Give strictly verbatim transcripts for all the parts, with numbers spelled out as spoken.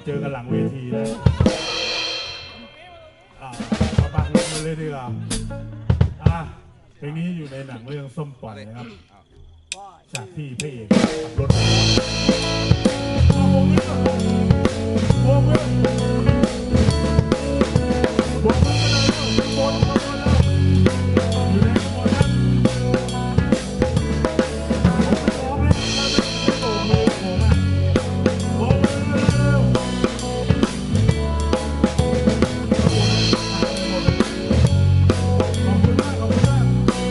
เจอกันหลังเวทีนะมาบังลงมาเลยดีกว่าอ่ะเพลงนี้อยู่ในหนังเรื่องส้มปล่อยนะครับฉากที่พระเอกขับรถวงมือวงมือวงมือกันเลยบนบนบนแล้วอยู่ในขบวนนั้นผมไม่ร้องเลยไม่โบกมือผมอ่ะโบกมือเร็วขอบคุณมากขอบคุณมาก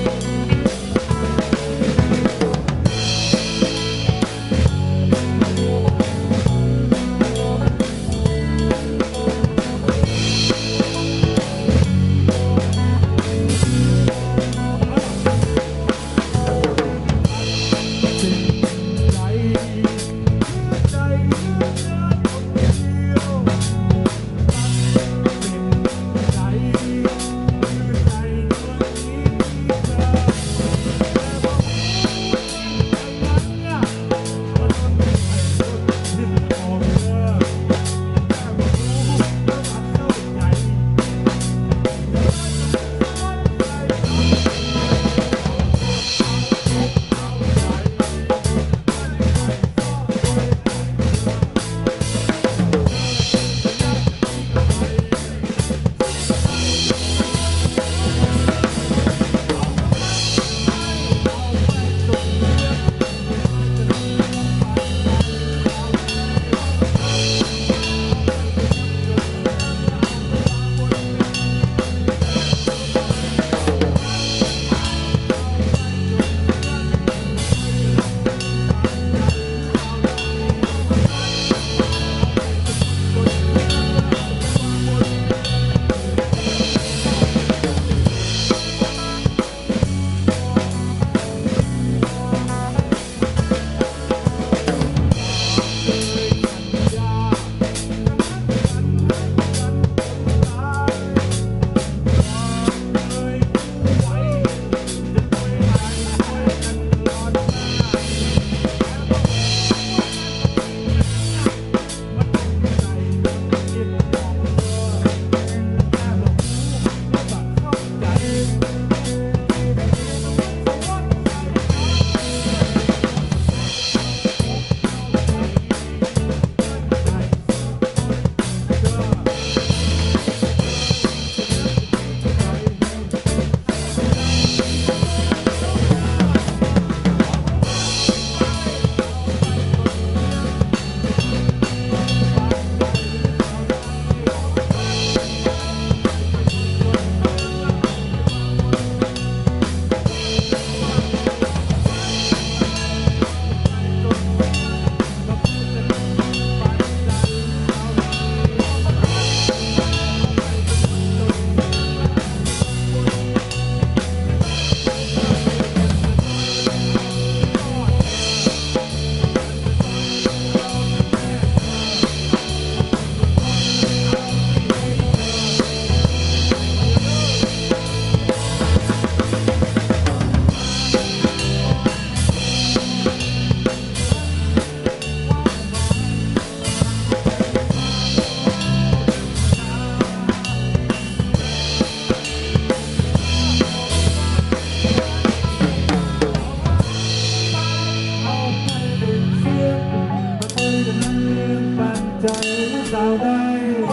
สาวได้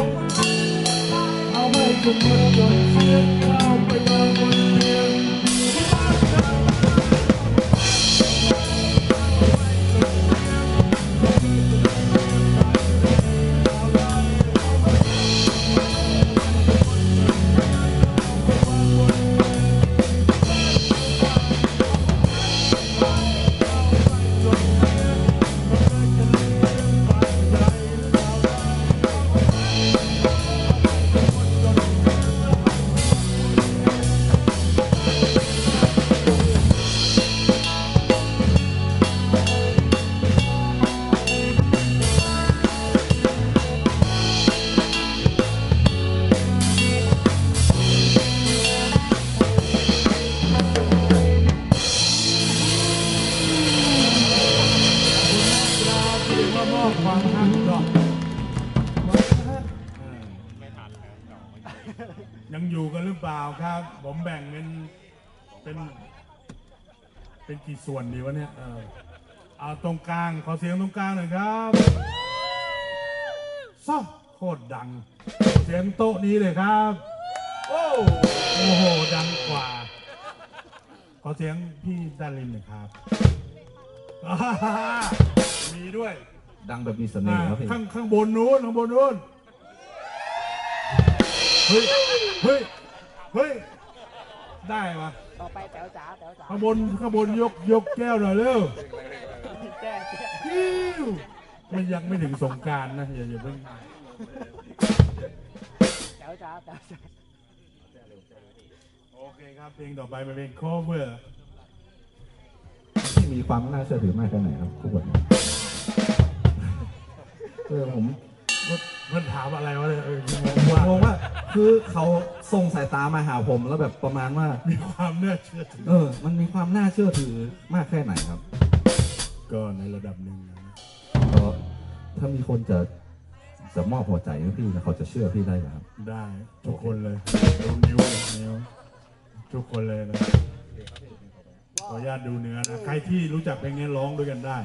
เอาไม่จนหมดจนเสียเอาไปวางบนเตียงรือเปล่าครับ ผมแบ่งเป็นเป็นเป็นกี่ส่วนดีวะเนี่ยเออเอาตรงกลางขอเสียงตรงกลางหน่อยครับซ้อโคตรดังเสียงโต๊ะนี้เลยครับโอ้โอ้โหดังกว่าขอเสียงพี่ดารินหน่อยครับมีด้วยดังแบบมีเสน่ห์ครับพี่ข้างข้างบนนู้นข้างบนนู้นเฮ้ยเฮ้ยเฮ้ยได้ปะต่อไปแต๋วจ๋าแต๋วจ๋าข้างบนข้างบนยกยกแก้วหน่อยเร็วแก้แก้มันยังไม่ถึงสงกรานต์นะอย่าอย่าเพิ่งแต๋วจ๋าแต๋วจ๋าโอเคครับเพลงต่อไปเป็นเพลง cover ที่มีความน่าเชื่อถือมากแค่ไหนครับทุกคนเออผมมันถามอะไรวะเนี่ยเอองงว่าคือเขาส่งสายตามาหาผมแล้วแบบประมาณว่ามีความน่าเชื่อถือเออมันมีความน่าเชื่อถือมากแค่ไหนครับก็ในระดับหนึ่งนะก็ถ้ามีคนจะจะมอบหัวใจให้พี่แล้วเขาจะเชื่อพี่ได้ไหมครับได้ทุกคนเลยดูนิ้วนิ้วทุกคนเลยนะขออนุญาตดูเนื้อนะใครที่รู้จักเพลงนี้ร้องด้วยกันได้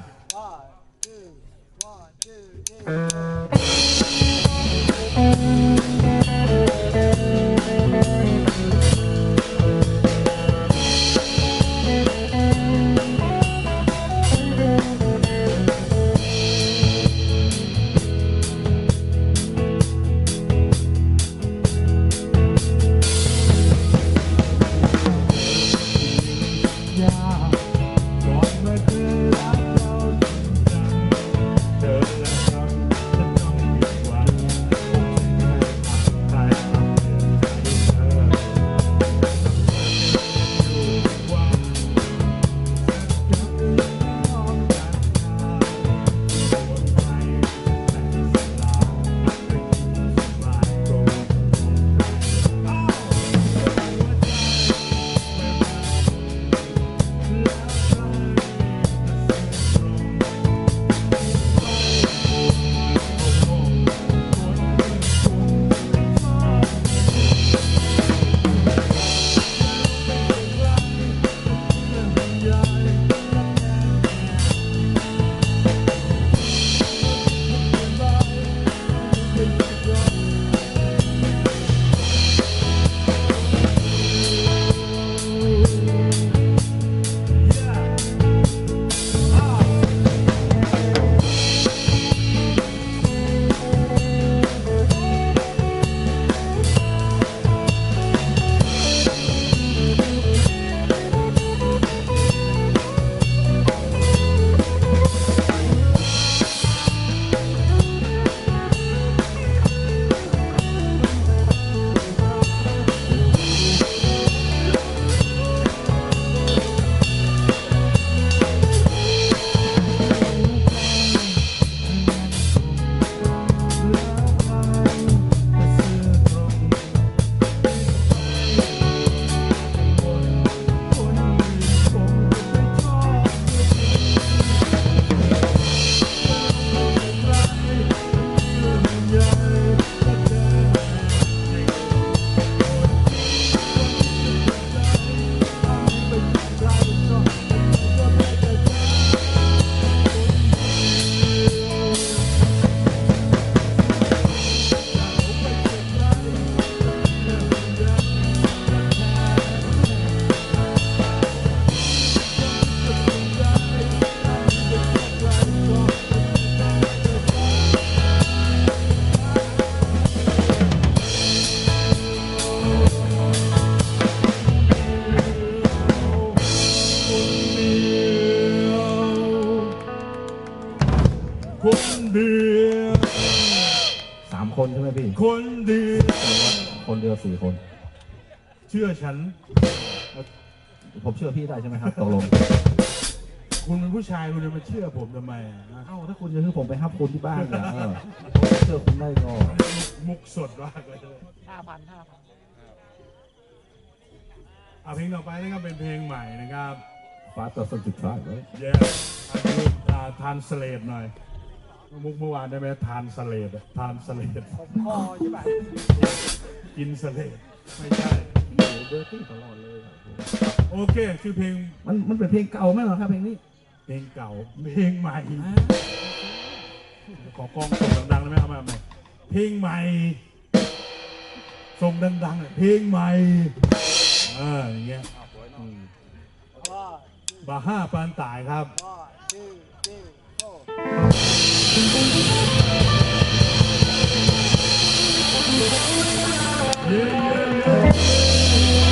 คนเดียวสามคนใช่ไหมพี่คนเดียวคนเดียวสี่คนเชื่อฉันผมเชื่อพี่ได้ใช่ไหมครับตกลงคุณเป็นผู้ชายคุณจะมาเชื่อผมทำไมเอ้าถ้าคุณจะคือผมไปฮับคุณที่บ้านเนี่ยผมเชื่อคุณได้ก็มุกสดมากเลยห้าพันห้าพันเอาเพลงต่อไปนะครับเป็นเพลงใหม่นะครับฟ้าต่อสันจุดท้ายเลยเย้อาจจะทานสเลดหน่อยมุกเมื่อวานได้ไหมทานสเลดทานสเลดผมคอใช่ไหมกินสเลดไม่ใช่เดอร์ตี้ตลอดเลยครับโอเคชื่อเพลงมันมันเป็นเพลงเก่าไหมเหรอครับเพลงนี้เพลงเก่าเพลงใหม่ขอกล้องส่งดังๆได้ไหมเอามาใหม่เพลงใหม่ส่งดังๆเลยเพลงใหม่เอออย่างเงี้ยอืมพ่อบาห้าปานตายครับพ่อชื่อชื่อโอ้เย้เย้เย้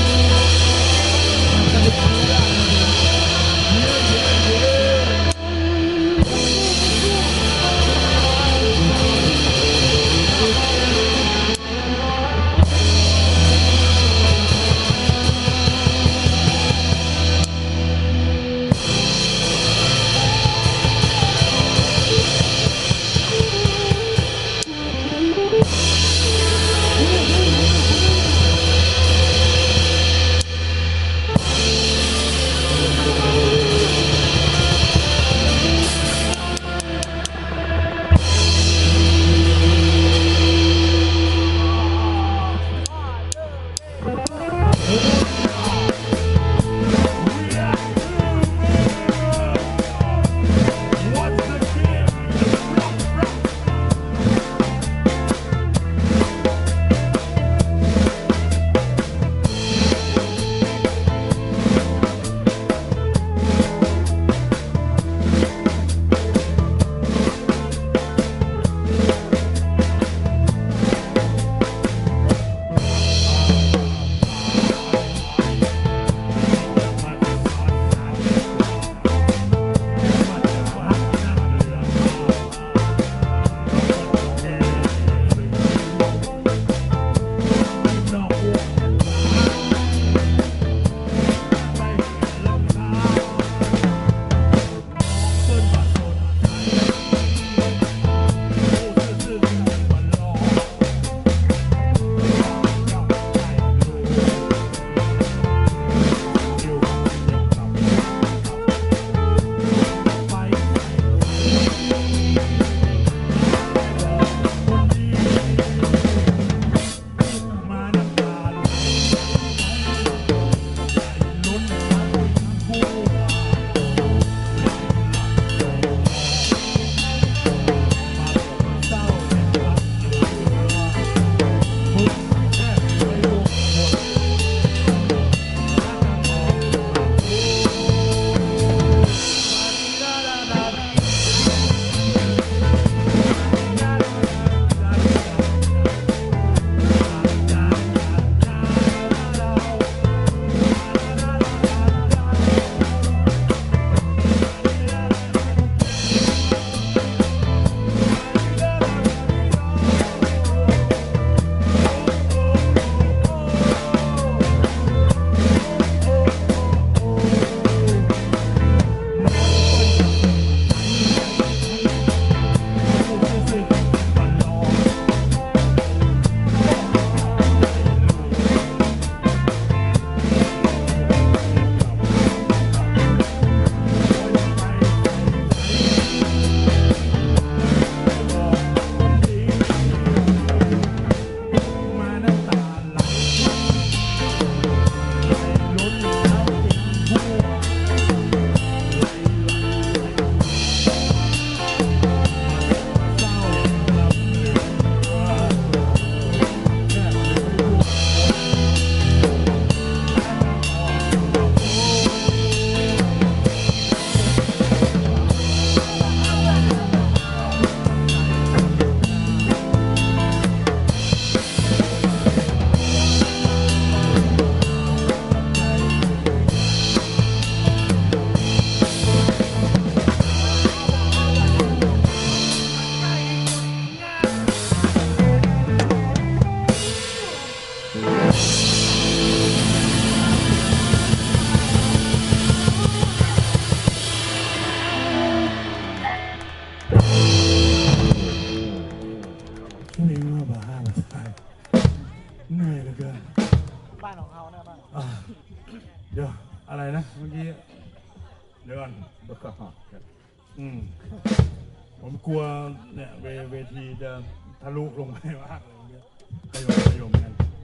ช่วงนี้ว่าบาห้ามาตายเหนื่อยเหลือเกินบ้านของเขาเนี่ยบ้านอ่ะเดี๋ยวอะไรนะเมื่อกี้เดี๋ยวก่อนแล้วก็อืมผมกลัวเนี่ยเวเวทีจะทะลุลงไปมากอะไรอย่างเงี้ยขยมขยมกัน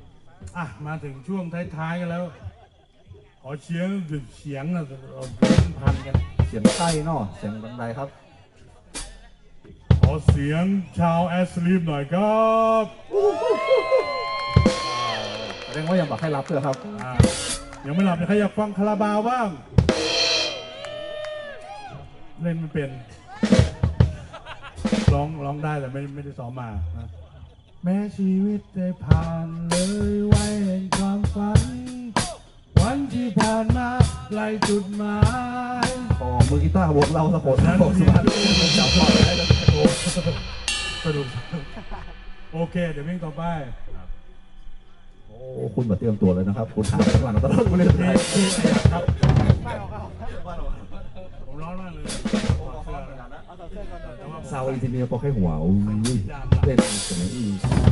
อ่ะมาถึงช่วงท้ายๆกันแล้ว ขอเชียงหรือเสียงนะเราเป็นพันกันเสียงใต้เนาะเสียงบันไดครับขอเสียงชาวแอสลีมหน่อยครับแสดงว่ายังบอกให้รับเลยครับอ่ายังไม่หลับเลยใครอยากฟังคาราบาวบ้าง เล่นไม่เป็นร้องร้องได้แต่ไม่ไม่ได้ซ้อมมานะแม้ชีวิตได้ผ่านเลยไว้แห่งความฝัน วันที่ผ่านมาไกลจุดหมายขอมือกีตาร์วงเราสะโพกนั้นสะโพกสุเรียพรรนณรู้จับพอได้แล้วโอ้สนุกโอเค เดี๋ยวเพลงต่อไปโอ้คุณมาเตรียมตัวเลยนะครับ คุณถามข้างหลังตลอดไม่ได้เพลไงงชื่ออะไรครับบ้านของเขาผมร้อนมากเลยถอดเสื้อนะเอาต่อเสื้อก่อนต่อเสื้อก่อนซาวอินทิเนียร์พอแค่หัวอุ้ยเล่นเสียงอี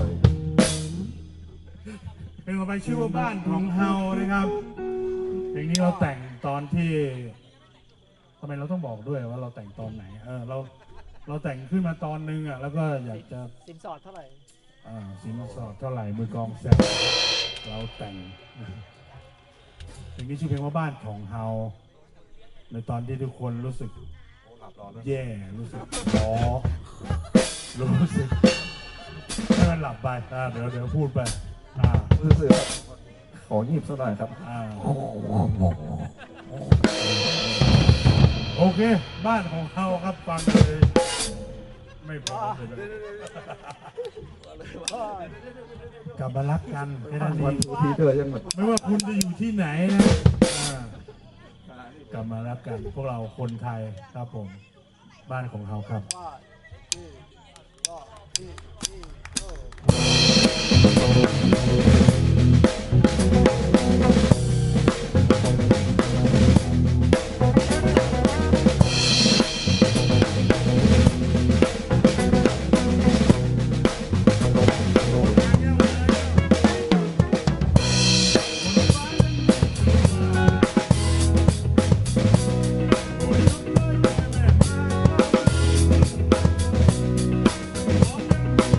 เพลงต่อไปชื่อว่าบ้านของเฮานะครับเพลงนี้เราแต่งตอนที่ทำไมเราต้องบอกด้วยว่าเราแต่งตอนไหนเออเราเราแต่งขึ้นมาตอนนึงอ่ะแล้วก็อยากจะสินสอดเท่าไหร่อ่าสินสอดเท่าไหร่มือกลองแซกเราแต่งเพลงนี้ชื่อเพลงว่าบ้านของเฮาในตอนที่ทุกคนรู้สึกแย่รู้สึกท้อรู้สึกให้มันหลับไปอ่าเดี๋ยวเดี๋ยวพูดไปอ่ารู้สึกครับขอหยิบสักหน่อยครับอ่าโอเค บ้านของเขาครับฟังเลยไม่พอเลยกลับมารักกันแค่นั้นเอวันงทูทีเตอร์ยังแบบไม่ว่าคุณจะอยู่ที่ไหนนะอ่ากลับมารักกัน พวกเราคนไทยครับผม บ้านของเขาครับว่าที่ว่าที่ที่โอ้ข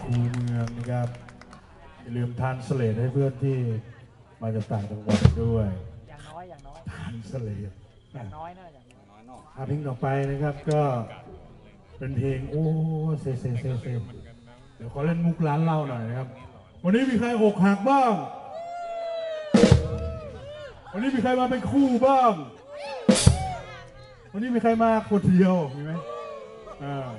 คูเมืองนะครับอย่าลืมทานสเลดให้เพื่อนที่มาจากต่างจังหวัดด้วยอย่างน้อยอย่างน้อยทานสเลดอย่างน้อยนะอย่างน้อยอาเพลงต่อไปนะครับก็เป็นเพลงโอ้เซเซเซเซเดี๋ยวขอเล่นมุกร้านเหล้าหน่อยนะครับ วันนี้มีใครอกหักบ้าง วันนี้มีใครมาเป็นคู่บ้าง วันนี้มีใครมาคนเดียวมีไหมอ่า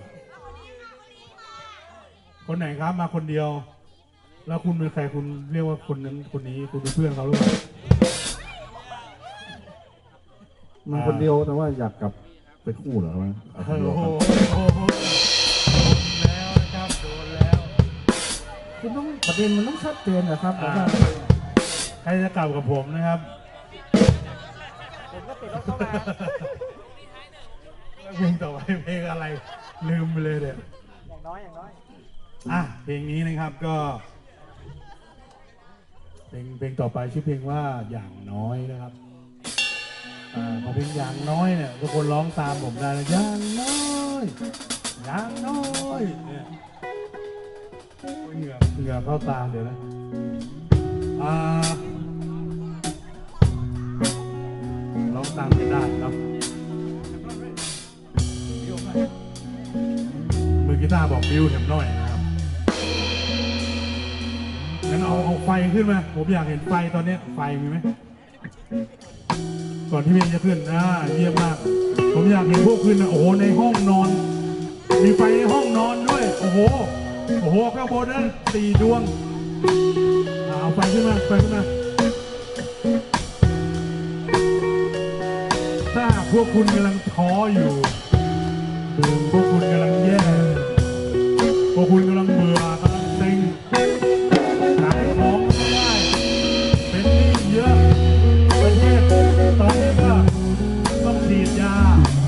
คนไหนครับมาคนเดียว แล้วคุณเป็นใครคุณเรียกว่าคนนั้นคนนี้คุณเป็นเพื่อนเขาหรือเปล่ามันคนเดียวแต่ว่าอยากกลับไปคู่เหรอวะเอาคนเดียวโอ้กันโหโดนแล้วนะครับโดนแล้วคุณต้องประเด็นมันต้องชัดเจนนะครับอ่าใครจะกลับกับผมนะครับผมก็ติดรถเข้ามาเพลงต่อไปเพลงอะไรลืมไปเลยเดี๋ยวอย่างน้อยอย่างน้อยอ่ะเพลงนี้นะครับก็เพลงเพลงต่อไปชื่อเพลงว่าอย่างน้อยนะครับอ่าพอเพลงอย่างน้อยเนี่ยทุกคนร้องตามผมได้นะอย่างน้อยอย่างน้อยเนี่ยเหงื่อเหงื่อเข้าตาเดี๋ยวนะอ่าร้องตามไม่ได้เนาะมือกีตาร์บอกบิวเห็มหน่อยนะครับงั้นเอาเอาไฟขึ้นมาผมอยากเห็นไฟตอนนี้ไฟมีไหมก่อนที่เพลงจะขึ้นอ่าเยี่ยมมากผมอยากเห็นพวกขึ้นนะโอ้โหในห้องนอน มีไฟในห้องนอนด้วยโอ้โหโอ้โหข้างบนนั้นสี่ดวงเอาไฟขึ้นมาไฟขึ้นมาถ้าพวกคุณกำลังท้ออยู่พวกคุณกำลังแย่พวกคุณกำลังเบื่อกำลังเซ็งขายของไม่ได้เป็นหนี้เยอะประเทศตอนนี้ก็ต้องฉีดยา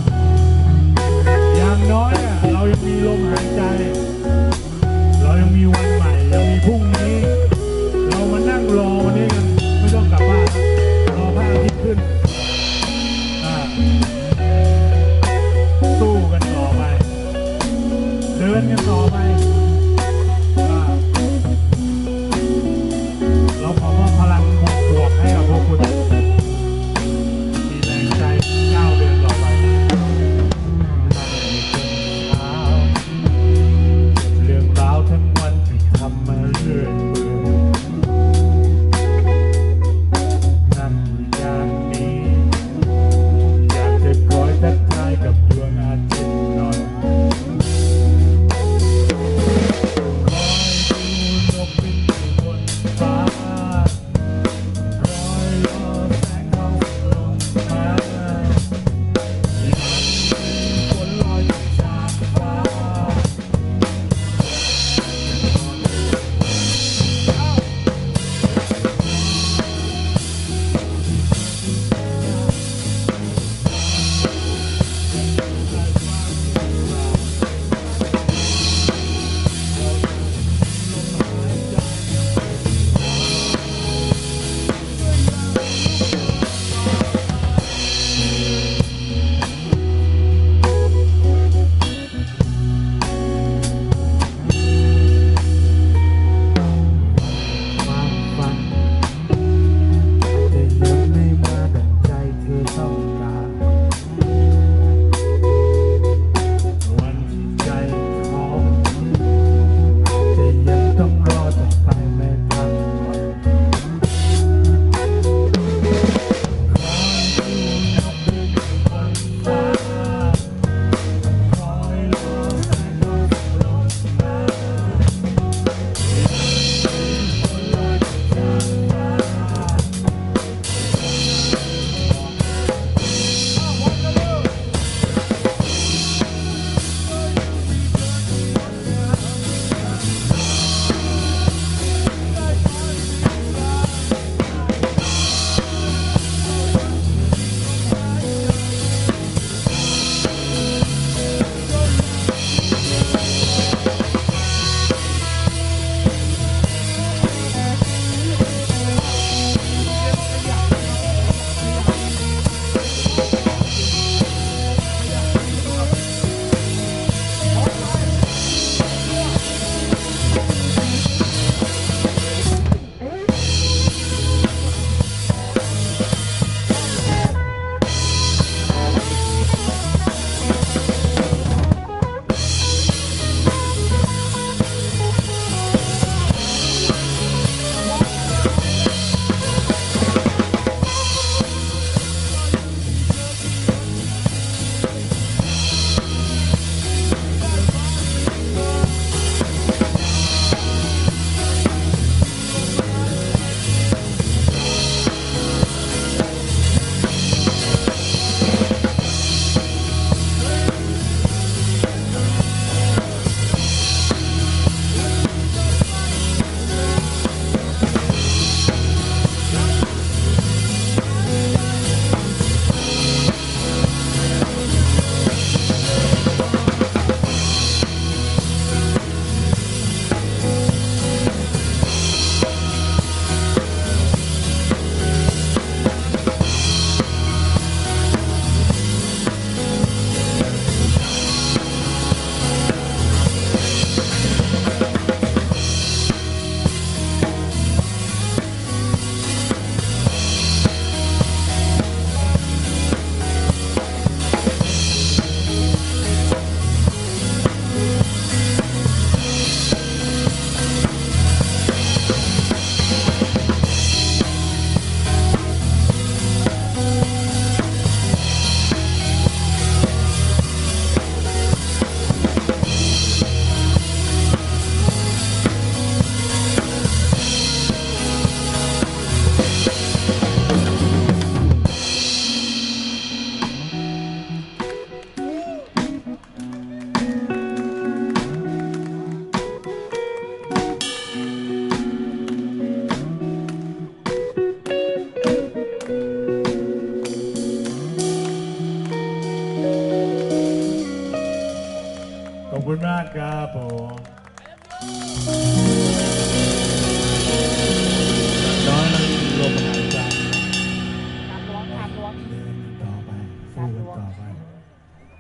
อย่างน้อยอะเรายังมีลมหายใจเรายังมีวันใหม่ยังมีพรุ่งนี้เรามานั่งรอวันนี้กันไม่ต้องกลับบ้านรอพระอาทิตย์ขึ้นสู้กันต่อไป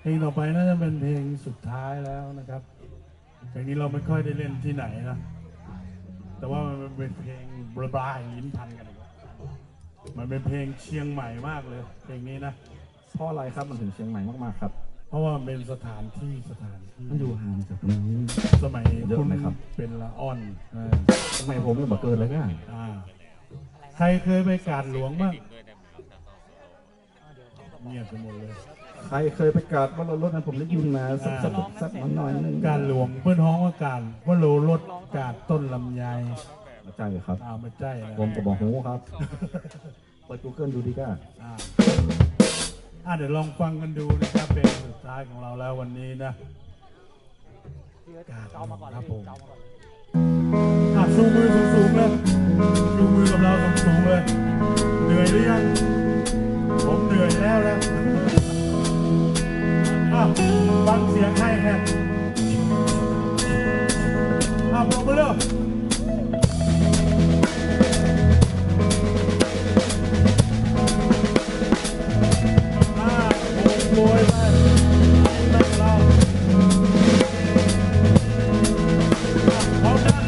เพลงต่อไปน่าจะเป็นเพลงสุดท้ายแล้วนะครับเพลงนี้เราไม่ค่อยได้เล่นที่ไหนนะแต่ว่ามันเป็นเพลงบลาบลาลิ้นพันกันอีกแล้วมันเป็นเพลงเชียงใหม่มากเลยเพลงนี้นะเพราะอะไรครับมันถึงเชียงใหม่มากๆครับเพราะว่ามันเป็นสถานที่สถานที่มันอยู่ห่างจากนี้สมัยเยอะคุณไหมครับเป็นละอ่อนทำไมผมไม่บอกเกินเลยง่ายอ่าใครเคยไปกาดหลวงบ้างเงียบไปหมดเลยใครเคยไปกราดว่ารถนั้นผมได้ยินมาสักสักสักหน่อยนึงกาดหลวงเพื่อนฮ้องว่ากาดว่าโลรถกาดต้นลำไยใช่ครับอ่าไม่ใช่นะผมก็บอกหูครับเปิด Google ดูดีก้าอ่าอ่าเดี๋ยวลองฟังกันดูนะครับเป็นสุดท้ายของเราแล้ววันนี้นะพี่ก็เกามาก่อนคเลรัยบผมเกามาก่อนเลยอ่ะชูมือสูงๆเลยชูมือกับเราสูงๆเลยเหนื่อยหรือยังผมเหนื่อยแล้วนะอ่ะฟังเสียงให้แฮะอ่ะปรบมือเลยอ่ะโบยไปเล่นเราอ่ะพร้อมนะ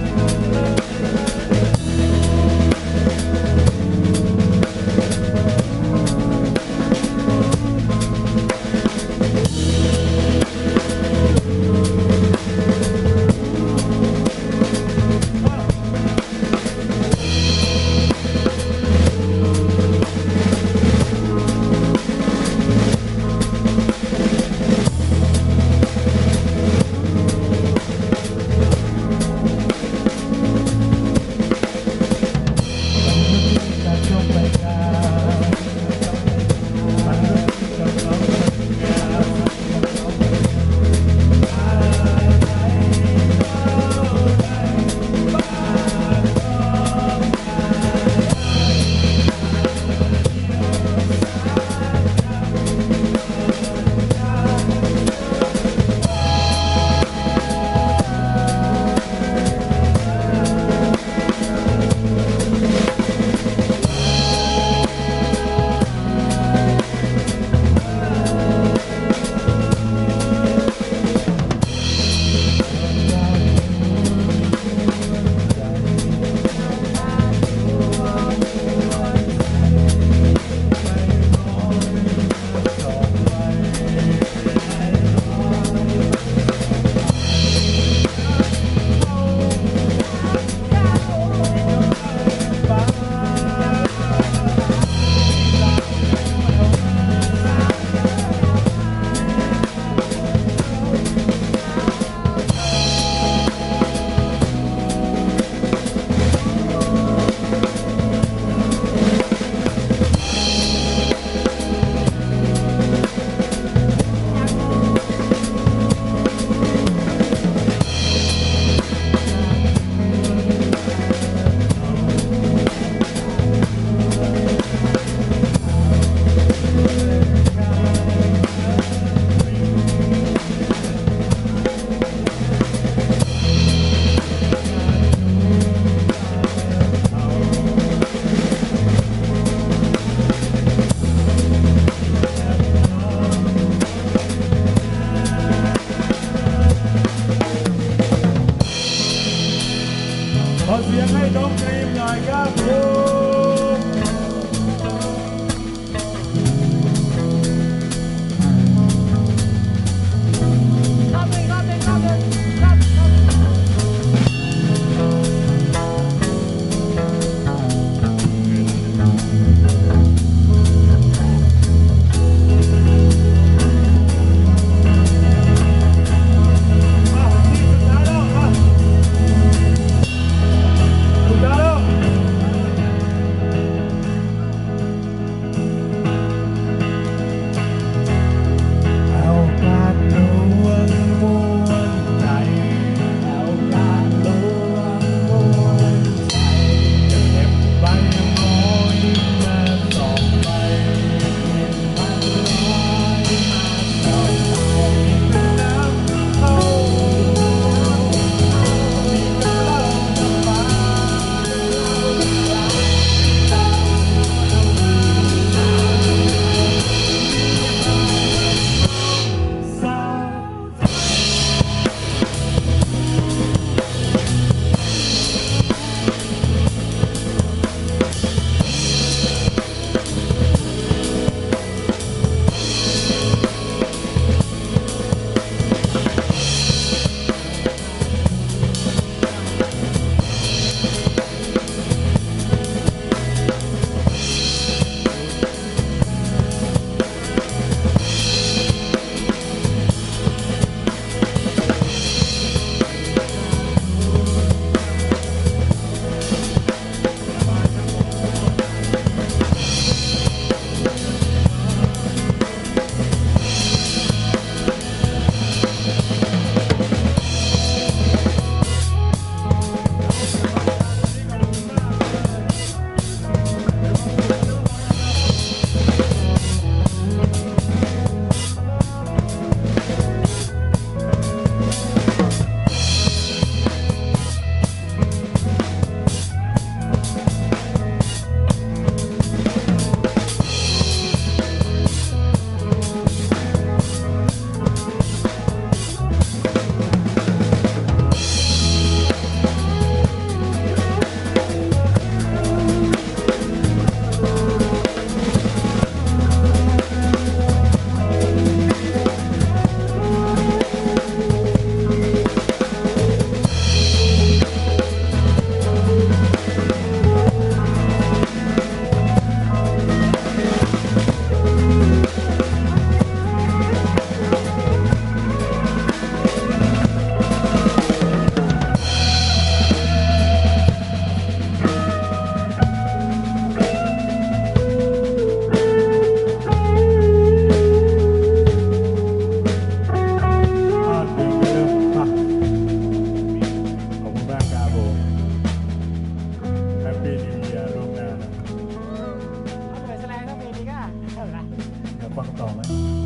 ท่าไหร่อยากฟังต่อไหม